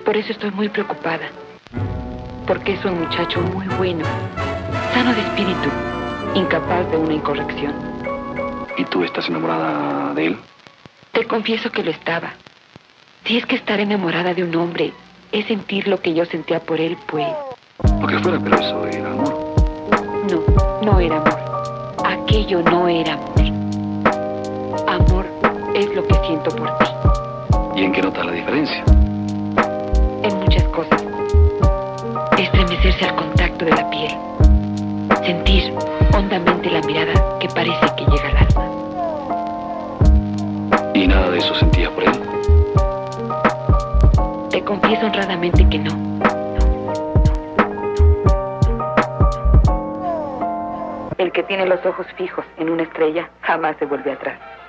Por eso estoy muy preocupada. Porque es un muchacho muy bueno, sano de espíritu, incapaz de una incorrección. ¿Y tú estás enamorada de él? Te confieso que lo estaba. Si es que estar enamorada de un hombre es sentir lo que yo sentía por él, pues... Lo que fuera, pero eso era amor. No, no era amor. Aquello no era amor. Amor es lo que siento por ti. ¿Y en qué notas la diferencia? En muchas cosas. Estremecerse al contacto de la piel. Sentir hondamente la mirada que parece que llega al alma. ¿Y nada de eso sentías por él? Te confieso honradamente que no. El que tiene los ojos fijos en una estrella jamás se vuelve atrás.